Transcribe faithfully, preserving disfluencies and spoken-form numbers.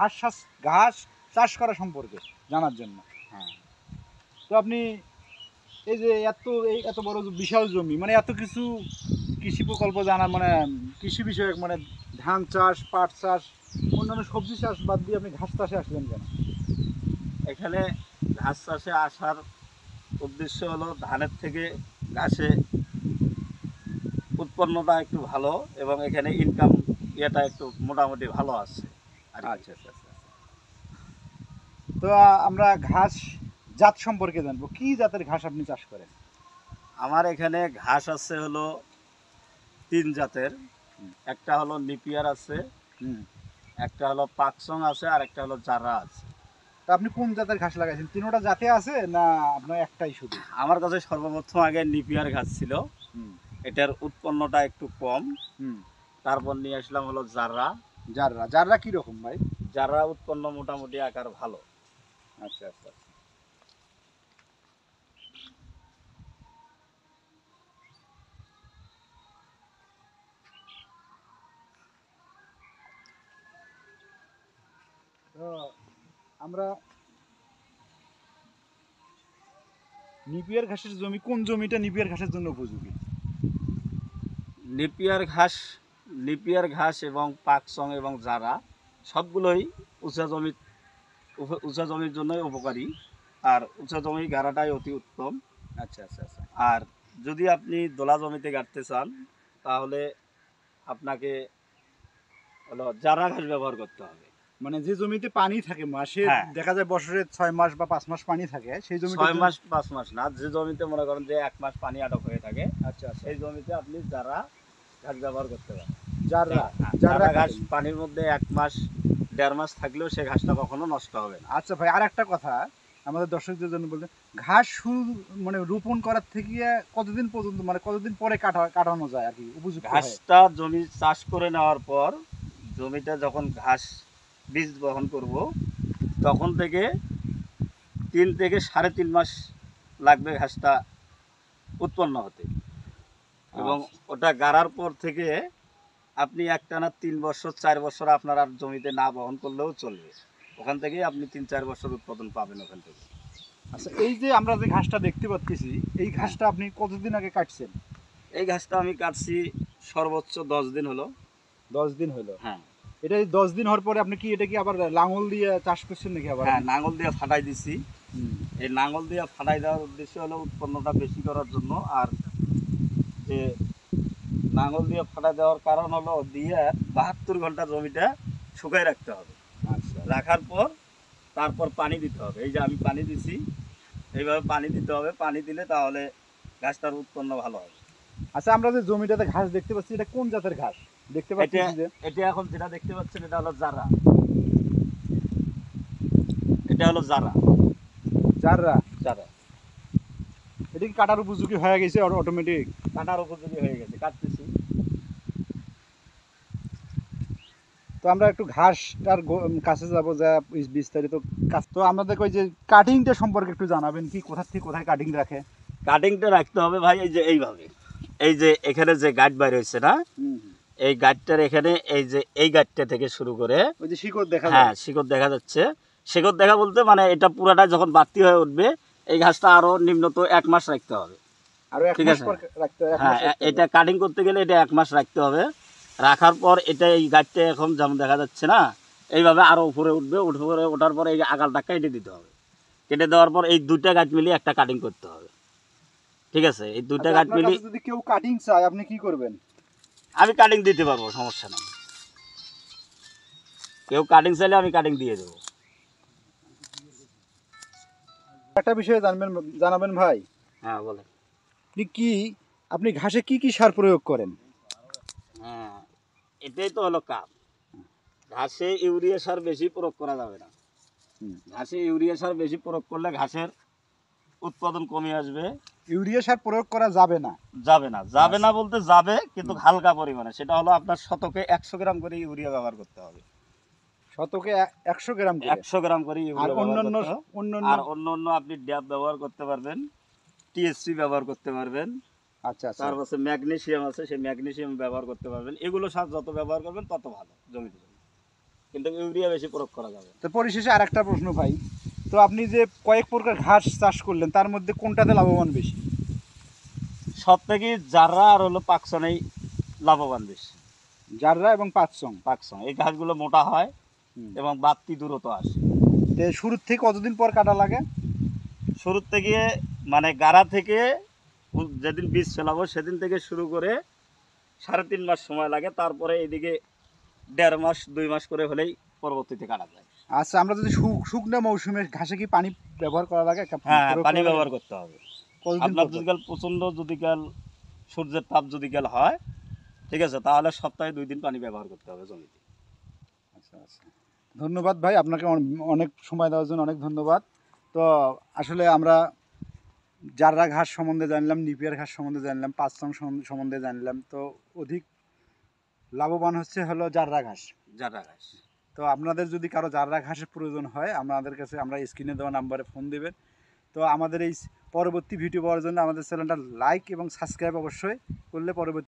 ঘাস চাষ ঘাস চাষ করা সম্পর্কে জানার জন্য। হ্যাঁ, তো আপনি এই যে এত এই এত বড় বিশাল জমি, মানে এত কিছু কৃষি প্রকল্প জানা, মানে কৃষি বিষয়ক, মানে ধান চাষ, পাট চাষ, অন্যান্য সবজি চাষ বাদ দিয়ে আপনি ঘাস চাষে আসলেন কেন? এখানে ঘাস চাষে আসার উদ্দেশ্য হলো ধানের থেকে ঘাসে উৎপন্নতা একটু ভালো এবং এখানে ইনকাম ইয়েটা একটু মোটামুটি ভালো আছে আর কি। আচ্ছা আচ্ছা আচ্ছা। তো আহ, আমরা ঘাস জাত সম্পর্কে জানবো, কি জাতের ঘাস আপনি চাষ করেন? আমার এখানে ঘাস আছে হলো তিন জাতের। হুম। একটা হলো নিপিয়ার আছে, হুম। একটা হলো পাকসং আছে, আর একটা হলো জারা আছে। তা আপনি কোন জাতের ঘাস লাগাইছেন? তিনোটা জাতে আছে না আপনার একটাই শুধু? আমার কাছে সর্বপ্রথম আগে নিপিয়ার ঘাস ছিল, হুম। এটার উৎপন্নটা একটু কম। হুম। তারপর নিয়ে আসলাম হলো জাররা। জাররা জাররা কি রকম ভাই? জাররা উৎপন্ন মোটামুটি আকার ভালো। আচ্ছা আচ্ছা আচ্ছা। তো আমরা নিপিয়ার ঘাসের জমি, কোন জমিটা নিপিয়ার ঘাসের জন্য উপযোগী? নিপিয়ার ঘাস নিপিয়ার ঘাস এবং পাকসং এবং জারা সবগুলোই উঁচা জমি উঁচা জমির জন্যই উপকারী। আর উঁচা জমি গাড়াটাই অতি উত্তম। আচ্ছা আচ্ছা আচ্ছা। আর যদি আপনি দোলা জমিতে গাড়তে চান তাহলে আপনাকে হলো জারা ঘাস ব্যবহার করতে হবে। মানে যে জমিতে পানি থাকে মাসে, হ্যাঁ, দেখা যায় বছরে ছয় মাস বা পাঁচ মাস পানি থাকে, সেই জমিতে ছয় মাস পাঁচ মাস না, যে জমিতে মনে করেন যে এক মাস পানি আটক হয়ে থাকে আচ্ছা আচ্ছা। সেই জমিতে আপনি জারা ঘাস ব্যবহার করতে পারেন। জাররা হ্যাঁ, জাররা জারা ঘাস কাটেন। পানির মধ্যে এক মাস দেড় মাস থাকলেও সে ঘাসটা কখনো নষ্ট হবে না। আচ্ছা ভাই, আর একটা কথা আমাদের দর্শকদের জন্য বলতে, ঘাস শুরু মানে রোপণ করার থেকে কতদিন পর্যন্ত, মানে কতদিন পরে কাটা কাটানো যায় আর কি উপযুক্ত হয়? ঘাসটা জমি চাষ করে নেওয়ার পর জমিটা যখন ঘাস বীজ বহন করব তখন থেকে তিন থেকে সাড়ে তিন মাস লাগবে ঘাসটা উৎপন্ন হতে। এবং আচ্ছা। ওটা গাড়ার পর থেকে আপনি একটানা তিন বছর চার বছর আপনার আর জমিতে না বহন করলেও চলবে। ওখান থেকেই আপনি তিন চার বছর উৎপাদন পাবেন ওখান থেকে। আচ্ছা, এই যে আমরা যে ঘাসটা দেখতে পাচ্ছি, এই ঘাসটা আপনি কতদিন আগে কাটছেন? এই ঘাসটা আমি কাটছি সর্বোচ্চ দশ দিন হলো। দশ দিন হলো। হ্যাঁ, এটা এই দশ দিন হওয়ার পরে আপনি কি এটা কি আবার লাঙল দিয়ে চাষ করছেন নাকি আবার? হ্যাঁ, নাঙল দিয়ে ফাটাই দিছি। হুম। এই নাঙল দিয়ে ফাটাই দেওয়ার উদ্দেশ্য হলো উৎপন্নটা বেশি করার জন্য। আর যে নাঙল দিয়ে ফাটাই দেওয়ার কারণ হলো দিয়ে বাহাত্তর ঘন্টা জমিটা শুকাই রাখতে হবে। আচ্ছা রাখার পর তারপর পানি দিতে হবে। এই যে আমি পানি দিছি, এইভাবে পানি দিতে হবে। পানি দিলে তাহলে গাছটার উৎপন্ন ভালো হবে। আচ্ছা, আমরা যে জমিটাতে ঘাস দেখতে পাচ্ছি, এটা কোন জাতের ঘাস দেখতে পাচ্ছি এটা যে? এটা এখন যেটা দেখতে পাচ্ছেন এটা হলো জারা। এটা হলো জারা। জাররা। জারা এটা কি কাটার উপযোগী হয়ে গেছে অটোমেটিক? কাটার উপযোগী হয়ে গেছে, কাটতেছি। তো আমরা একটু ঘাসটার গো- কাছে যাবো, যা বিস- বিস্তারিত কাজ। তো আমাদের ওই যে কাটিংটা সম্পর্কে একটু জানাবেন, কি কোথা থেকে কোথায় কাটিং রাখে? কাটিংটা রাখতে হবে ভাই এই যে এইভাবে। এই যে এখানে যে গাছ বাইর হয়েছে না, হুম। এই গাছটার এখানে এই যে এই গাছটা থেকে শুরু করে, ওই যে শিকড় দেখা যায়। হ্যাঁ শিকড় দেখা যাচ্ছে। শিকড় দেখা বলতে মানে এটা পুরাটা যখন বাড়তি হয়ে উঠবে এই ঘাসটা আরো নিম্নত এক মাস রাখতে হবে। আরো এক ঠিক মাস আছে। পর রাখতে হবে, এক হ্যাঁ, মাস রাখতে হবে। এটা কাটিং করতে গেলে এটা এক মাস রাখতে হবে। রাখার পর এটা এই গাছটা এখন যেমন দেখা যাচ্ছে না, এইভাবে আরো উপরে উঠবে। উপরে ওঠার পরে এই যে আগালটা কেটে দিতে হবে। কেটে দেওয়ার পর এই দুইটা গাছ মিলিয়ে একটা কাটিং করতে হবে। ঠিক আছে, এই দুইটা আচ্ছা, গাছ আপনার মিলিয়ে কাছে যদি কেউ কাটিং চায় আপনি কি করবেন? আমি কাটিং দিতে পারবো, সমস্যা নেই। কেউ কাটিং চাইলে আমি কাটিং দিয়ে দেবো। একটা বিষয়ে জানবেন, জানাবেন ভাই, হ্যাঁ বলে। আপনি কি আপনি ঘাসে কি কি সার প্রয়োগ করেন? হ্যাঁ, এটাই তো হলো কাজ। ঘাসে ইউরিয়া সার বেশি প্রয়োগ করা যাবে না। হুম। ঘাসে ইউরিয়া সার বেশি প্রয়োগ করলে ঘাসের উৎপাদন কমে আসবে। ইউরিয়া সার প্রয়োগ করা যাবে না? যাবে না, যাবে না বলতে যাবে, কিন্তু হালকা পরিমাণে। সেটা হলো আপনার শতকে একশো গ্রাম করে ইউরিয়া ব্যবহার করতে হবে। শতকে এ- একশো গ্রাম করে? একশো গ্রাম করে আর ইউরিয়া ব্যবহার অন্যান্য করতে হবে। অন্যান্য? আর অন্য অন্য আপনি ড্যাপ ব্যবহার করতে পারবেন, টিএসসি ব্যবহার করতে পারবেন। আচ্ছা আচ্ছা। তার পাশে ম্যাগনেসিয়াম আছে, সেই ম্যাগনেসিয়াম ব্যবহার করতে পারবেন। এগুলো সার যত ব্যবহার করবেন তত ভালো জমিতে। কিন্তু ইউরিয়া বেশি প্রয়োগ করা যাবে না। তো পরিশেষে আর একটা প্রশ্ন ভাই, তো আপনি যে কয়েক প্রকার ঘাস চাষ করলেন তার মধ্যে কোনটাতে লাভবান বেশি? সব থেকে যারা আর হলো পাকসনেই লাভবান বেশি। জাররা এবং পাঁচসং। পাকসন এই ঘাসগুলো মোটা হয় হুম। এবং বাড়তি দূরত্ব আসে। তো শুরুর থেকে কতদিন পর কাটা লাগে? শুরুর থেকে মানে গাড়া থেকে উ- যেদিন বীজ ফেলাবো সেদিন থেকে শুরু করে সাড়ে তিন মাস সময় লাগে, তারপরে এদিকে দেড় মাস দুই মাস করে হলেই পরবর্তীতে কাটা যায়। আচ্ছা, আমরা যদি শু- শুকনো মৌসুমে ঘাসে কি পানি ব্যবহার করা লাগে? একটা হ্যাঁ, প্রয়োগ পানি করা লাগে? ব্যবহার করতে হবে। কতদিন আপনার পর পর? যদি কাল প্রচণ্ড যদি কাল সূর্যের তাপ যদি কাল হয়, ঠিক আছে, তাহলে সপ্তাহে দুই দিন পানি ব্যবহার করতে হবে জমিতে। আচ্ছা আচ্ছা, ধন্যবাদ ভাই, আপনাকে অন- অনেক সময় দেওয়ার জন্য অনেক ধন্যবাদ। তো আসলে আমরা জাররা ঘাস সম্বন্ধে জানলাম, নিপিয়ার ঘাস সম্বন্ধে জানলাম, পাঁচসং সম্বন্ধে সম্বন্ধে জানলাম। তো অধিক লাভবান হচ্ছে হলো জাররা ঘাস। যারা ঘাস তো আপনাদের যদি কারো জাররা ঘাসের প্রয়োজন হয়, আমাদের কাছে আমরা স্ক্রিনে দেওয়া নাম্বারে ফোন দেবেন। তো আমাদের এই পরবর্তী ভিডিও পাওয়ার জন্য আমাদের চ্যানেলটা লাইক এবং সাবস্ক্রাইব অবশ্যই করলে পরবর্তী